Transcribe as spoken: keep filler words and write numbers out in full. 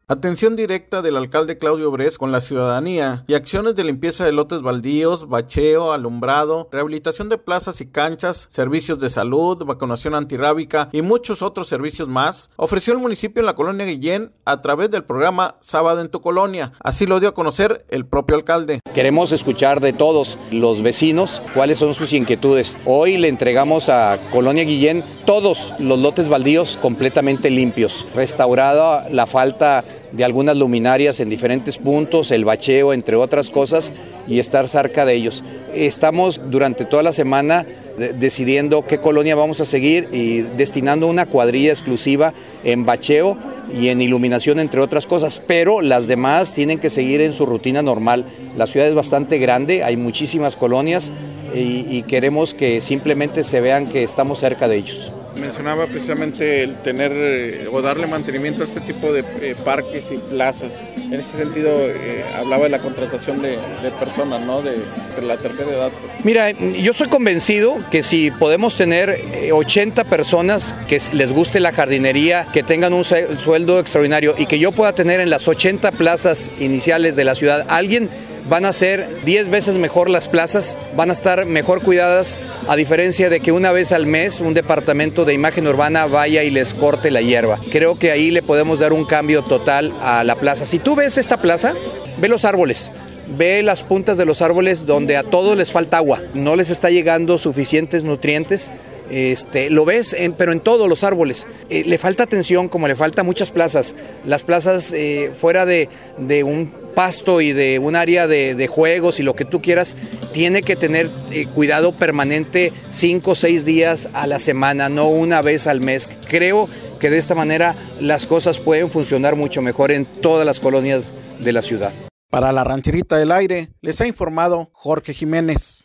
Atención directa del alcalde Claudio Bres con la ciudadanía y acciones de limpieza de lotes baldíos, bacheo, alumbrado, rehabilitación de plazas y canchas, servicios de salud, vacunación antirrábica y muchos otros servicios más, ofreció el municipio en la colonia Guillén a través del programa Sábado en tu Colonia. Así lo dio a conocer el propio alcalde. Queremos escuchar de todos los vecinos cuáles son sus inquietudes. Hoy le entregamos a Colonia Guillén todos los lotes baldíos completamente limpios, restaurada la falta de algunas luminarias en diferentes puntos, el bacheo, entre otras cosas, y estar cerca de ellos. Estamos durante toda la semana de- decidiendo qué colonia vamos a seguir y destinando una cuadrilla exclusiva en bacheo y en iluminación, entre otras cosas, pero las demás tienen que seguir en su rutina normal. La ciudad es bastante grande, hay muchísimas colonias y, y queremos que simplemente se vean que estamos cerca de ellos. Mencionaba precisamente el tener eh, o darle mantenimiento a este tipo de eh, parques y plazas. En ese sentido, eh, hablaba de la contratación de, de personas, ¿no? De, de la tercera edad. Mira, yo estoy convencido que si podemos tener eh, ochenta personas que les guste la jardinería, que tengan un sueldo extraordinario y que yo pueda tener en las ochenta plazas iniciales de la ciudad alguien, van a ser diez veces mejor las plazas, van a estar mejor cuidadas, a diferencia de que una vez al mes un departamento de imagen urbana vaya y les corte la hierba. Creo que ahí le podemos dar un cambio total a la plaza. Si tú ves esta plaza, ve los árboles. Ve las puntas de los árboles donde a todos les falta agua, no les está llegando suficientes nutrientes. Este, lo ves, en, pero en todos los árboles. Eh, le falta atención como le falta a muchas plazas. Las plazas eh, fuera de, de un pasto y de un área de, de juegos y lo que tú quieras, tiene que tener eh, cuidado permanente cinco o seis días a la semana, no una vez al mes. Creo que de esta manera las cosas pueden funcionar mucho mejor en todas las colonias de la ciudad. Para la Rancherita del Aire, les ha informado Jorge Jiménez.